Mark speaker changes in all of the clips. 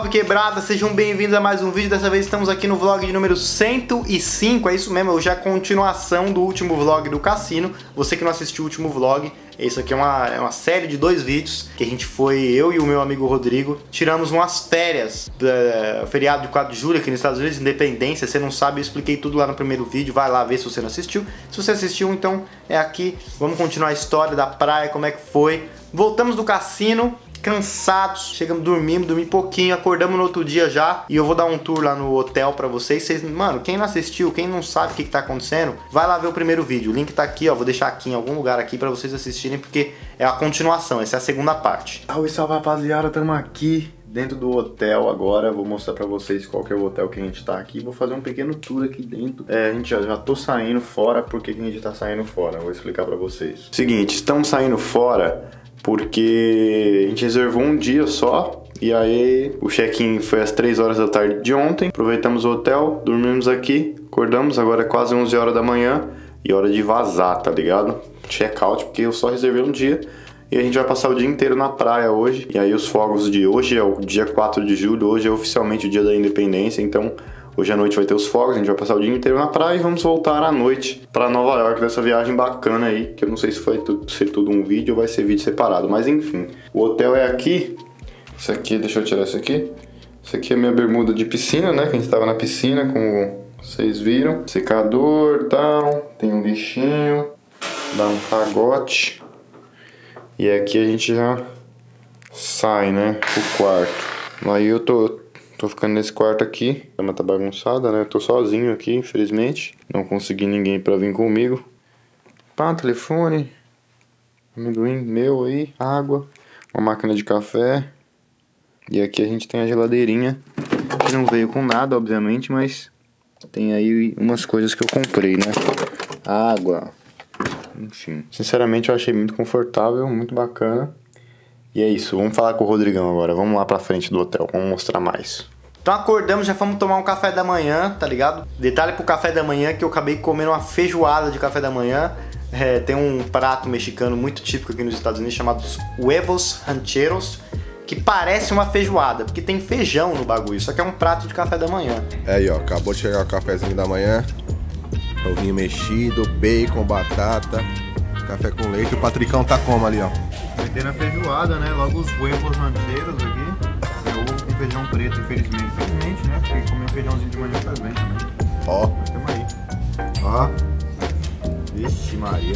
Speaker 1: quebrada, sejam bem-vindos a mais um vídeo. Dessa vez estamos aqui no vlog de número 105, é isso mesmo, já a continuação do último vlog do cassino. Você que não assistiu o último vlog, isso aqui é uma série de 2 vídeos que a gente foi, eu e o meu amigo Rodrigo, tiramos umas férias do feriado de 4 de julho aqui nos Estados Unidos, Independência. Se você não sabe, eu expliquei tudo lá no primeiro vídeo, vai lá ver se você não assistiu. Se você assistiu, então é aqui, vamos continuar a história da praia, como é que foi. Voltamos do cassino, cansados, chegamos, dormir pouquinho, acordamos no outro dia já. E eu vou dar um tour lá no hotel pra vocês. Mano, quem não assistiu, quem não sabe o que tá acontecendo, vai lá ver o primeiro vídeo. O link tá aqui, ó, vou deixar aqui em algum lugar aqui pra vocês assistirem, porque é a continuação, essa é a segunda parte. Salve, salve, rapaziada, estamos aqui dentro do hotel agora. Vou mostrar pra vocês qual que é o hotel que a gente tá aqui. Vou fazer um pequeno tour aqui dentro. A gente já tô saindo fora. Por que a gente tá saindo fora? Vou explicar pra vocês. Seguinte, estamos saindo fora porque a gente reservou um dia só. E aí o check-in foi às 3 horas da tarde de ontem. Aproveitamos o hotel, dormimos aqui, acordamos, agora é quase 11 horas da manhã. E hora de vazar, tá ligado? Check-out, porque eu só reservei um dia. E a gente vai passar o dia inteiro na praia hoje. E aí os fogos de hoje é o dia 4 de julho. Hoje é oficialmente o dia da independência. Então hoje à noite vai ter os fogos. A gente vai passar o dia inteiro na praia e vamos voltar à noite pra Nova York, dessa viagem bacana aí. Que eu não sei se vai ser tudo um vídeo ou vai ser vídeo separado. Mas enfim, o hotel é aqui. Isso aqui, deixa eu tirar isso aqui. Isso aqui é minha bermuda de piscina, né? Que a gente tava na piscina, como vocês viram. Secador e tal. Tem um lixinho. Dá um cagote. E aqui a gente já sai, né, pro quarto. Aí eu tô ficando nesse quarto aqui. A cama tá bagunçada, né? Eu tô sozinho aqui, infelizmente. Não consegui ninguém pra vir comigo. Pá, telefone. Amendoim meu aí. Água. Uma máquina de café. E aqui a gente tem a geladeirinha. Que não veio com nada, obviamente, mas tem aí umas coisas que eu comprei, né? Água. Enfim, sinceramente eu achei muito confortável, muito bacana. E é isso, vamos falar com o Rodrigão agora. Vamos lá pra frente do hotel, vamos mostrar mais. Então acordamos, já fomos tomar um café da manhã, tá ligado? Detalhe pro café da manhã que eu acabei comendo uma feijoada de café da manhã. Tem um prato mexicano muito típico aqui nos Estados Unidos chamado huevos rancheros, que parece uma feijoada, porque tem feijão no bagulho, só que é um prato de café da manhã.
Speaker 2: É aí, ó, acabou de chegar o cafezinho da manhã. Ovinho mexido, bacon, batata, café com leite. O Patricão tá como ali, ó?
Speaker 1: Metendo a feijoada, né? Logo os huevos rancheiros aqui. É ovo com feijão preto, infelizmente. Infelizmente, né? Porque comer um feijãozinho de manhã faz bem também.
Speaker 2: Ó.
Speaker 1: Tamo aí. Ó. Vixe Maria.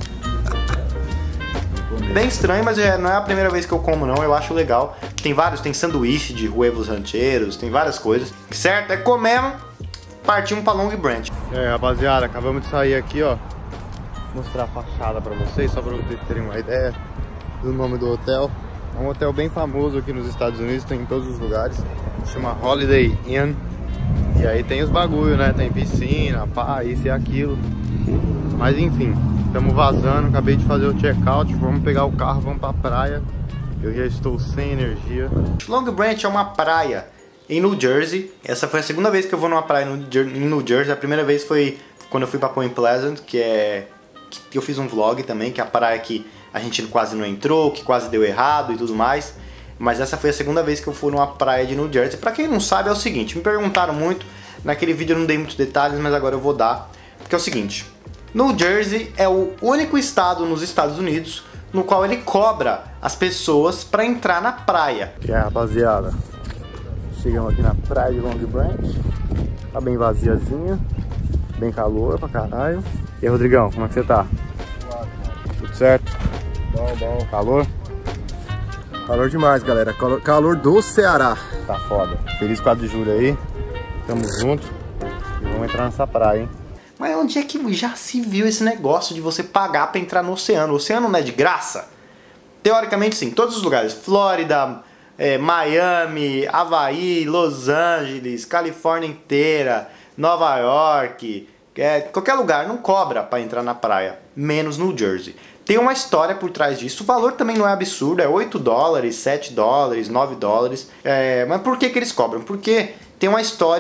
Speaker 1: Bem estranho, mas não é a primeira vez que eu como não. Eu acho legal. Tem vários, tem sanduíche de huevos rancheiros, tem várias coisas. Certo? É comemos. Partimos pra Long Branch. Rapaziada, acabamos de sair aqui, ó. Vou mostrar a fachada pra vocês, só pra vocês terem uma ideia do nome do hotel. É um hotel bem famoso aqui nos Estados Unidos, tem em todos os lugares. Chama Holiday Inn. E aí tem os bagulho, né? Tem piscina, pá, isso e aquilo. Mas enfim, estamos vazando, acabei de fazer o check-out. Vamos pegar o carro, vamos pra praia. Eu já estou sem energia. Long Branch é uma praia em New Jersey. Essa foi a segunda vez que eu vou numa praia em New Jersey. A primeira vez foi quando eu fui pra Point Pleasant, que eu fiz um vlog também, que é a praia que a gente quase não entrou, que quase deu errado e tudo mais. Mas essa foi a segunda vez que eu fui numa praia de New Jersey. Pra quem não sabe, é o seguinte, me perguntaram muito, naquele vídeo eu não dei muitos detalhes, mas agora eu vou dar. Porque é o seguinte, New Jersey é o único estado nos Estados Unidos no qual ele cobra as pessoas pra entrar na praia. E aí, rapaziada, chegamos aqui na praia de Long Branch. Tá bem vaziazinha. Bem calor pra caralho. E aí, Rodrigão, como é que você tá? Tudo certo?
Speaker 2: Bom.
Speaker 1: Calor?
Speaker 2: Calor demais, galera. Calor do Ceará.
Speaker 1: Tá foda. Feliz 4 de julho aí. Tamo junto. E vamos entrar nessa praia, hein? Mas onde é que já se viu esse negócio de você pagar pra entrar no oceano? O oceano não é de graça? Teoricamente sim, todos os lugares. Flórida, Miami, Havaí, Los Angeles, Califórnia inteira, Nova York, qualquer lugar não cobra para entrar na praia, menos New Jersey. Tem uma história por trás disso, o valor também não é absurdo, é 8 dólares, 7 dólares, 9 dólares. Mas por que eles cobram? Porque tem uma história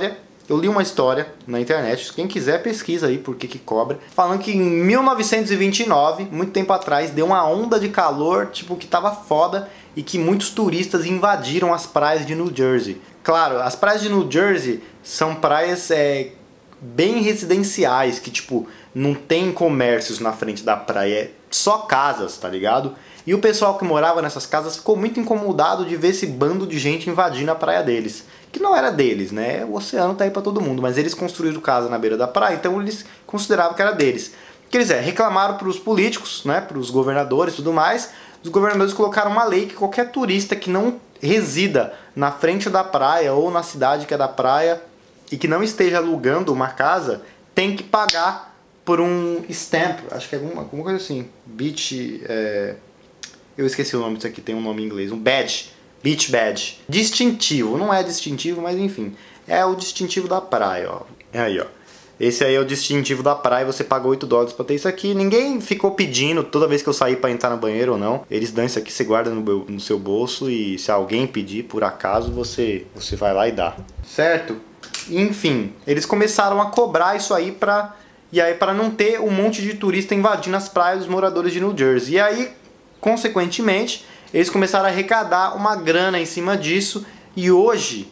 Speaker 1: eu li uma história na internet, quem quiser pesquisa aí por que cobra, falando que em 1929, muito tempo atrás, deu uma onda de calor, tipo, que tava foda, e que muitos turistas invadiram as praias de New Jersey. Claro, as praias de New Jersey são praias bem residenciais, que tipo, não tem comércios na frente da praia, é só casas, tá ligado? E o pessoal que morava nessas casas ficou muito incomodado de ver esse bando de gente invadindo a praia deles. Que não era deles, né? O oceano tá aí pra todo mundo, mas eles construíram casa na beira da praia, então eles consideravam que era deles. O que eles reclamaram pros políticos, né? Pros governadores e tudo mais. Os governadores colocaram uma lei que qualquer turista que não resida na frente da praia ou na cidade que é da praia e que não esteja alugando uma casa, tem que pagar por um stamp, acho que é alguma coisa assim, beach, eu esqueci o nome disso aqui, tem um nome em inglês, um badge, beach badge, distintivo, não é distintivo, mas enfim, é o distintivo da praia, ó, aí ó, esse aí é o distintivo da praia, você paga $8 pra ter isso aqui, ninguém ficou pedindo toda vez que eu sair pra entrar no banheiro ou não, eles dão isso aqui, você guarda no seu bolso e se alguém pedir, por acaso, você vai lá e dá, certo? Enfim, eles começaram a cobrar isso aí para não ter um monte de turista invadindo as praias dos moradores de New Jersey. E aí, consequentemente, eles começaram a arrecadar uma grana em cima disso. E hoje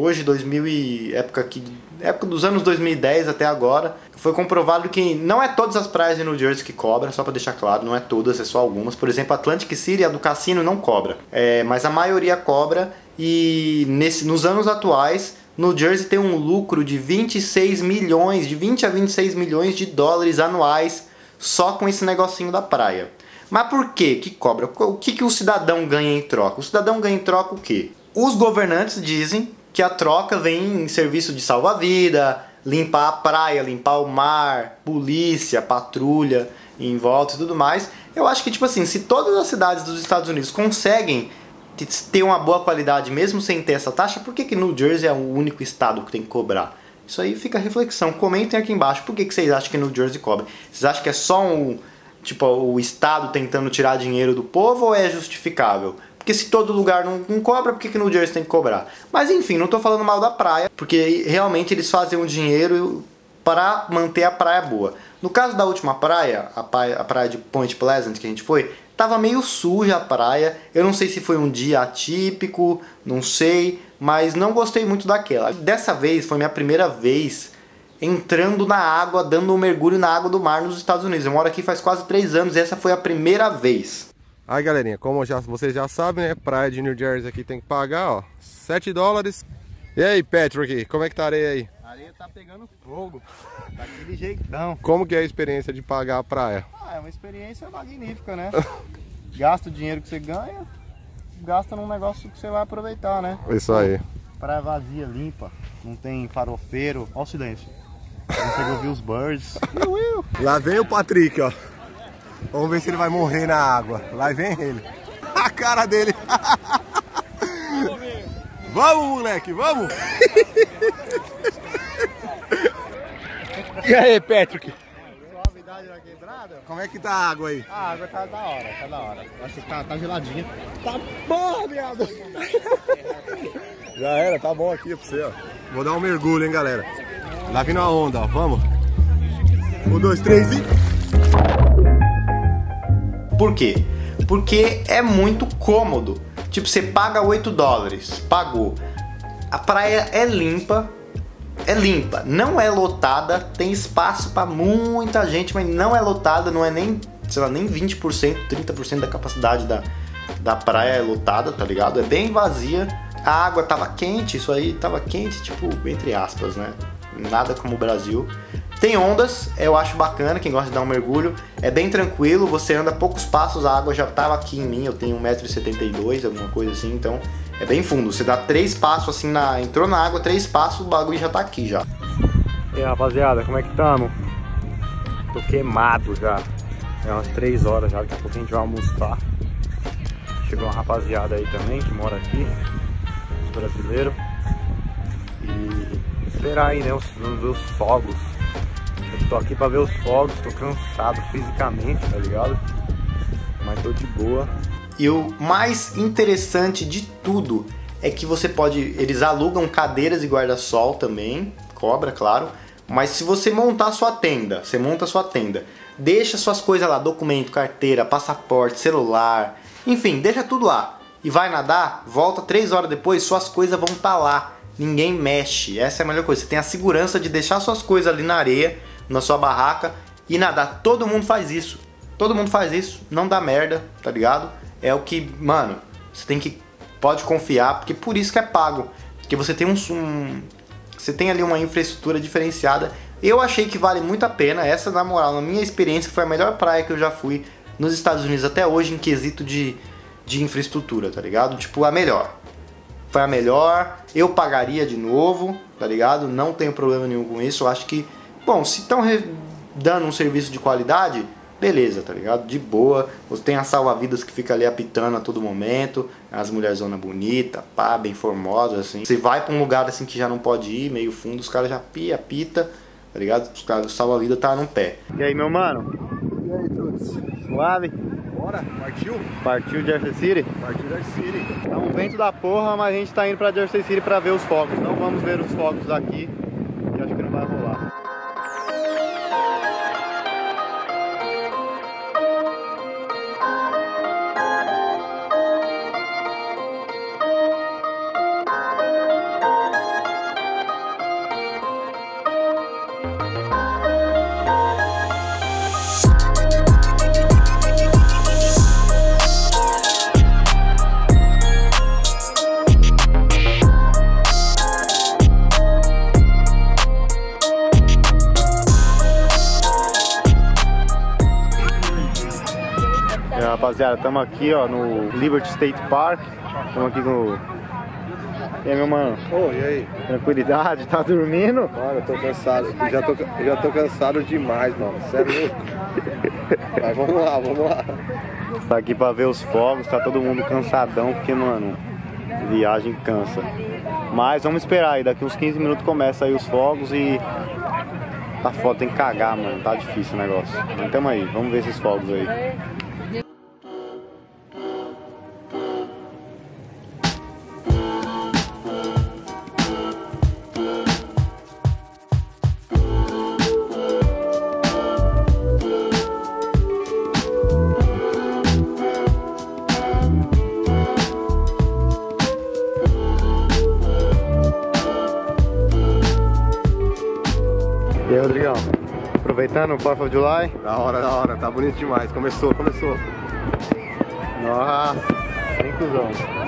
Speaker 1: época dos anos 2010 até agora, foi comprovado que não é todas as praias de New Jersey que cobram, só para deixar claro, não é todas, é só algumas. Por exemplo, Atlantic City, a do cassino, não cobra. Mas a maioria cobra e nos anos atuais, New Jersey tem um lucro de 26 milhões, de 20 a 26 milhões de dólares anuais só com esse negocinho da praia. Mas por que cobra? O que o cidadão ganha em troca? O cidadão ganha em troca o quê? Os governantes dizem que a troca vem em serviço de salva-vida, limpar a praia, limpar o mar, polícia, patrulha em volta e tudo mais. Eu acho que, tipo assim, se todas as cidades dos Estados Unidos conseguem ter uma boa qualidade mesmo sem ter essa taxa, por que New Jersey é o único estado que tem que cobrar? Isso aí fica a reflexão. Comentem aqui embaixo por que vocês acham que New Jersey cobra. Vocês acham que é só o estado tentando tirar dinheiro do povo ou é justificável? Porque se todo lugar não cobra, por que New Jersey tem que cobrar? Mas enfim, não tô falando mal da praia, porque realmente eles fazem um dinheiro para manter a praia boa. No caso da última praia, a praia de Point Pleasant que a gente foi, tava meio suja a praia, eu não sei se foi um dia atípico, não sei, mas não gostei muito daquela. Dessa vez foi minha primeira vez entrando na água, dando um mergulho na água do mar nos Estados Unidos. Eu moro aqui faz quase 3 anos e essa foi a primeira vez.
Speaker 2: Aí galerinha, como vocês já sabem, né, praia de New Jersey aqui tem que pagar, ó, $7. E aí, Patrick, como é que tá a areia aí?
Speaker 1: A areia tá pegando fogo, daquele jeitão.
Speaker 2: Como que é a experiência de pagar a praia?
Speaker 1: É uma experiência magnífica, né? Gasta o dinheiro que você ganha, gasta num negócio que você vai aproveitar, né?
Speaker 2: Isso aí.
Speaker 1: Praia vazia, limpa, não tem farofeiro. Ó o silêncio. Não consegue ouvir os birds.
Speaker 2: Lá vem o Patrick, ó. Vamos ver se ele vai morrer na água. Lá vem ele. A cara dele. Vamos, moleque, vamos! E aí, Patrick?
Speaker 1: Suavidade na quebrada?
Speaker 2: Como é que tá a água aí?
Speaker 1: A água tá da hora, tá da hora. Acho que tá geladinha. Tá boa, viado!
Speaker 2: Já era, tá bom aqui pra você, ó. Vou dar um mergulho, hein, galera. Lá vindo a onda, ó. Vamos. 1, 2, 3 e...
Speaker 1: Por quê? Porque é muito cômodo. Tipo, você paga $8, pagou. A praia é limpa, não é lotada, tem espaço para muita gente, mas não é lotada, não é nem, sei lá, nem 20%, 30% da capacidade da praia é lotada, tá ligado? É bem vazia. A água tava quente, isso aí tava quente, tipo, entre aspas, né? Nada como o Brasil. Tem ondas, eu acho bacana, quem gosta de dar um mergulho. É bem tranquilo, você anda poucos passos, a água já tava aqui em mim, eu tenho 1,72 m, alguma coisa assim, então é bem fundo. Você dá 3 passos assim, entrou na água, 3 passos, o bagulho já tá aqui já.
Speaker 3: E aí, rapaziada, como é que estamos? Tô queimado já. É umas 3 horas já, daqui a pouco a gente vai almoçar. Chegou uma rapaziada aí também que mora aqui, os brasileiros. E esperar aí, né, ver os fogos. Eu tô aqui pra ver os fogos, tô cansado fisicamente, tá ligado? Mas tô de boa.
Speaker 1: E o mais interessante de tudo é que você pode... Eles alugam cadeiras e guarda-sol também, cobra, claro. Mas se você montar sua tenda, você monta sua tenda, deixa suas coisas lá, documento, carteira, passaporte, celular, enfim, deixa tudo lá. E vai nadar, volta 3 horas depois, suas coisas vão estar lá. Ninguém mexe, essa é a melhor coisa. Você tem a segurança de deixar suas coisas ali na areia, na sua barraca e nadar. Todo mundo faz isso. Todo mundo faz isso, não dá merda, tá ligado? É o que, mano, você tem que... Pode confiar, porque por isso que é pago. Porque você tem você tem ali uma infraestrutura diferenciada. Eu achei que vale muito a pena. Essa, na moral, na minha experiência, foi a melhor praia que eu já fui nos Estados Unidos até hoje em quesito de infraestrutura, tá ligado? Tipo, a melhor. Foi a melhor, eu pagaria de novo, tá ligado? Não tenho problema nenhum com isso. Eu acho que, bom, se estão dando um serviço de qualidade, beleza, tá ligado? De boa. Você tem as salva-vidas que fica ali apitando a todo momento, as mulherzona bonita, pá, bem formosas, assim. Você vai pra um lugar assim que já não pode ir, meio fundo, os caras já apita, tá ligado? Os caras do salva-vida tá no pé. E aí, meu mano?
Speaker 2: E aí, Tuts?
Speaker 1: Suave?
Speaker 2: Bora, partiu?
Speaker 1: Partiu Jersey City?
Speaker 2: Partiu Jersey City.
Speaker 1: Tá um vento da porra, mas a gente tá indo pra Jersey City pra ver os fogos. Não vamos ver os fogos aqui, que eu acho que não vai rolar. Rapaziada, estamos aqui ó, no Liberty State Park. Estamos aqui com... E aí, meu mano?
Speaker 2: Ô, e aí?
Speaker 1: Tranquilidade? Tá dormindo?
Speaker 2: Mano, eu tô cansado. Eu já tô cansado demais, mano. Você é louco. Mas vamos lá, vamos lá.
Speaker 1: Tá aqui pra ver os fogos, tá todo mundo cansadão, porque, mano, viagem cansa. Mas vamos esperar aí, daqui uns 15 minutos começa aí os fogos e... Tá foda, tem que cagar, mano, tá difícil o negócio. Mas tamo aí, vamos ver esses fogos aí. E aí, Rodrigão? Aproveitando o 4th of July?
Speaker 2: Da hora, tá bonito demais. Começou.
Speaker 1: Nossa, bem cuzão.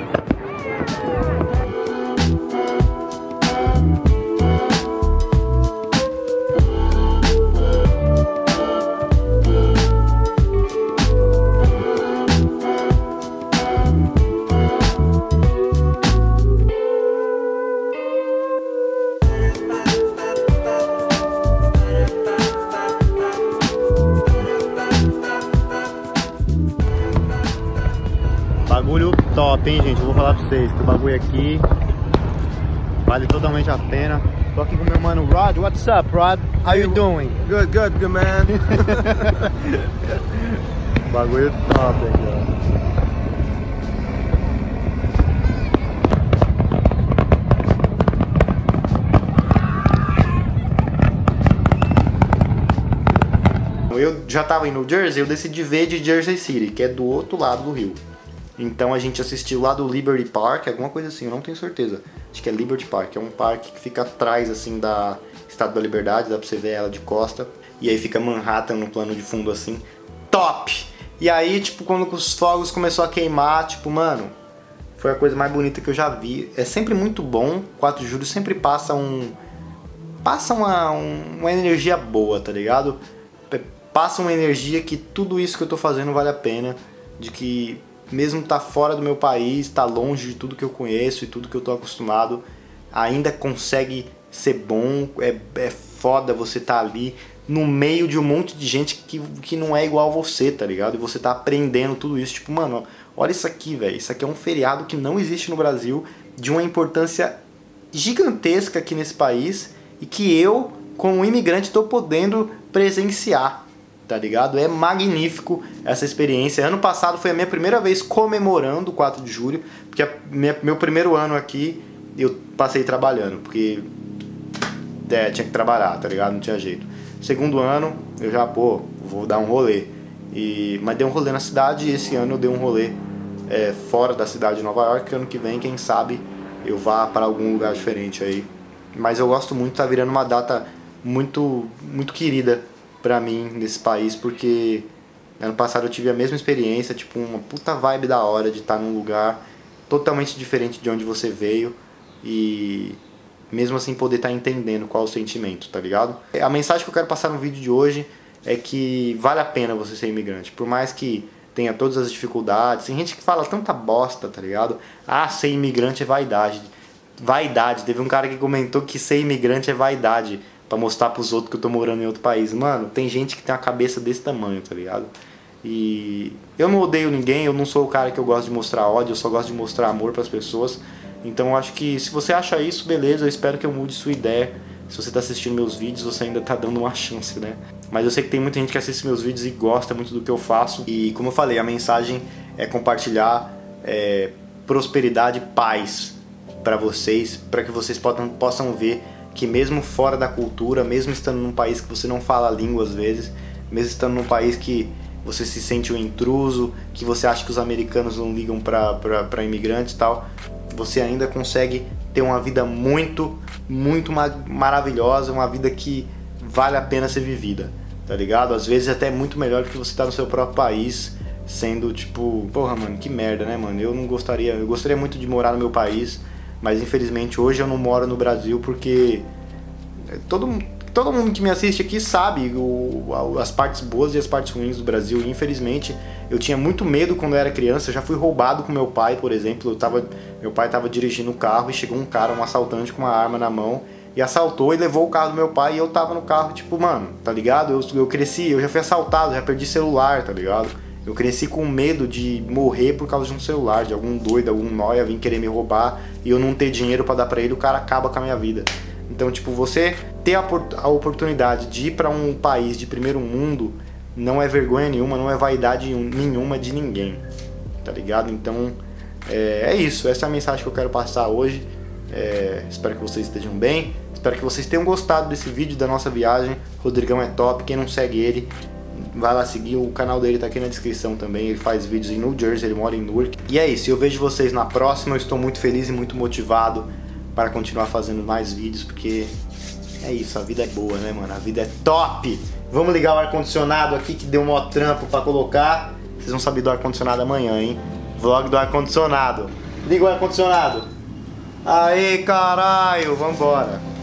Speaker 1: Bagulho top, hein, gente? Eu vou falar pra vocês que o bagulho aqui vale totalmente a pena. Tô aqui com o meu mano Rod. What's up, Rod? How you doing?
Speaker 2: Good, man.
Speaker 1: Bagulho top aqui, ó. Eu já tava em New Jersey, eu decidi ver de Jersey City, que é do outro lado do rio. Então a gente assistiu lá do Liberty Park, alguma coisa assim, eu não tenho certeza. Acho que é Liberty Park, é um parque que fica atrás assim da Estátua da Liberdade, dá pra você ver ela de costa. E aí fica Manhattan no plano de fundo assim, top! E aí, tipo, quando os fogos começou a queimar, tipo, mano, foi a coisa mais bonita que eu já vi. É sempre muito bom, 4 de julho sempre passa uma energia boa, tá ligado? Passa uma energia que tudo isso que eu tô fazendo vale a pena, de que mesmo tá fora do meu país, tá longe de tudo que eu conheço e tudo que eu tô acostumado, ainda consegue ser bom, é foda você tá ali no meio de um monte de gente que não é igual a você, tá ligado? E você tá aprendendo tudo isso, tipo, mano, olha isso aqui, velho, isso aqui é um feriado que não existe no Brasil, de uma importância gigantesca aqui nesse país e que eu, como imigrante, tô podendo presenciar. Tá ligado? É magnífico essa experiência. Ano passado foi a minha primeira vez comemorando o 4 de julho, porque meu primeiro ano aqui eu passei trabalhando, porque tinha que trabalhar, tá ligado? Não tinha jeito. Segundo ano, eu já, pô, vou dar um rolê. Mas dei um rolê na cidade, e esse ano eu dei um rolê fora da cidade de Nova York. Ano que vem, quem sabe, eu vá para algum lugar diferente aí. Mas eu gosto muito, tá virando uma data muito, muito querida pra mim nesse país, porque ano passado eu tive a mesma experiência, tipo, uma puta vibe da hora de estar num lugar totalmente diferente de onde você veio e mesmo assim poder estar entendendo qual é o sentimento, tá ligado? A mensagem que eu quero passar no vídeo de hoje é que vale a pena você ser imigrante, por mais que tenha todas as dificuldades. Tem gente que fala tanta bosta, tá ligado? Ah, ser imigrante é vaidade. Vaidade, teve um cara que comentou que ser imigrante é vaidade, pra mostrar pros outros que eu tô morando em outro país. Mano, tem gente que tem uma cabeça desse tamanho, tá ligado? E eu não odeio ninguém, eu não sou o cara que eu gosto de mostrar ódio, eu só gosto de mostrar amor pras pessoas. Então eu acho que se você acha isso, beleza, eu espero que eu mude sua ideia. Se você tá assistindo meus vídeos, você ainda tá dando uma chance, né? Mas eu sei que tem muita gente que assiste meus vídeos e gosta muito do que eu faço. E como eu falei, a mensagem é compartilhar prosperidade e paz para vocês, para que vocês possam ver que mesmo fora da cultura, mesmo estando num país que você não fala a língua às vezes, mesmo estando num país que você se sente um intruso, que você acha que os americanos não ligam para imigrantes e tal, você ainda consegue ter uma vida muito, muito maravilhosa, uma vida que vale a pena ser vivida, tá ligado? Às vezes até muito melhor do que você tá no seu próprio país, sendo tipo, porra, mano, que merda, né, mano? Eu gostaria muito de morar no meu país, mas infelizmente hoje eu não moro no Brasil porque todo mundo que me assiste aqui sabe as partes boas e as partes ruins do Brasil. E infelizmente eu tinha muito medo quando eu era criança. Eu já fui roubado com meu pai, por exemplo. Meu pai estava dirigindo o carro e chegou um cara, um assaltante com uma arma na mão e assaltou e levou o carro do meu pai. E eu tava no carro, tipo, mano, tá ligado? Eu cresci, eu já fui assaltado, já perdi celular, tá ligado? Eu cresci com medo de morrer por causa de um celular, de algum doido, algum nóia vir querer me roubar e eu não ter dinheiro pra dar pra ele, o cara acaba com a minha vida. Então, tipo, você ter a oportunidade de ir pra um país de primeiro mundo não é vergonha nenhuma, não é vaidade nenhuma de ninguém, tá ligado? Então, é isso, essa é a mensagem que eu quero passar hoje. Espero que vocês estejam bem, espero que vocês tenham gostado desse vídeo da nossa viagem. Rodrigão é top, quem não segue ele, vai lá seguir, o canal dele tá aqui na descrição também. Ele faz vídeos em New Jersey, ele mora em Newark. E é isso, eu vejo vocês na próxima. Eu estou muito feliz e muito motivado para continuar fazendo mais vídeos, porque é isso, a vida é boa, né, mano? A vida é top! Vamos ligar o ar-condicionado aqui, que deu um maior trampo pra colocar. Vocês vão saber do ar-condicionado amanhã, hein? Vlog do ar-condicionado. Liga o ar-condicionado. Aê, caralho, vambora.